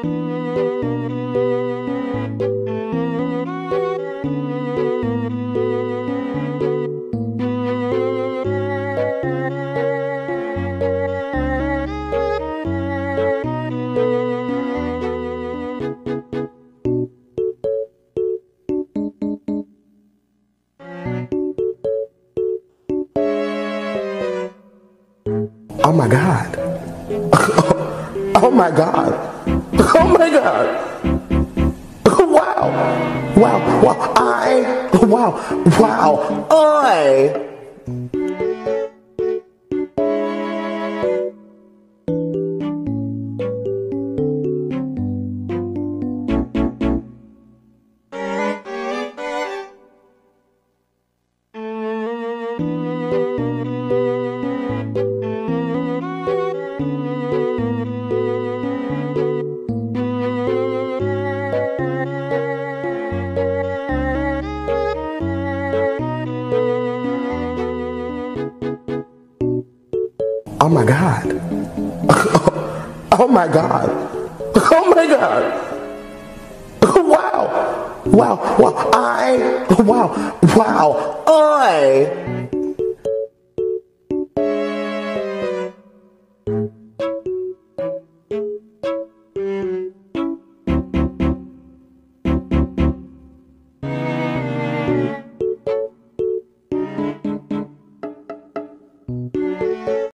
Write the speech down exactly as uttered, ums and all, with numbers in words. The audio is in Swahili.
Oh my God. Oh my God. Oh my God. Wow. Wow. Wow. I. Wow. Wow. I. Oh my God. Oh my God. Oh my God. Wow. Wow. Wow. I. Wow. Wow. I.